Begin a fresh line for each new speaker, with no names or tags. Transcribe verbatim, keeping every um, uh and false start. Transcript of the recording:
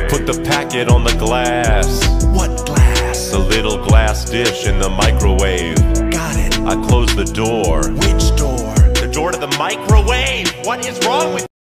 Put the packet on the glass.
What glass?
The little glass dish in the microwave.
Got it.
I closed the door.
Which door?
The door to the microwave! What is wrong with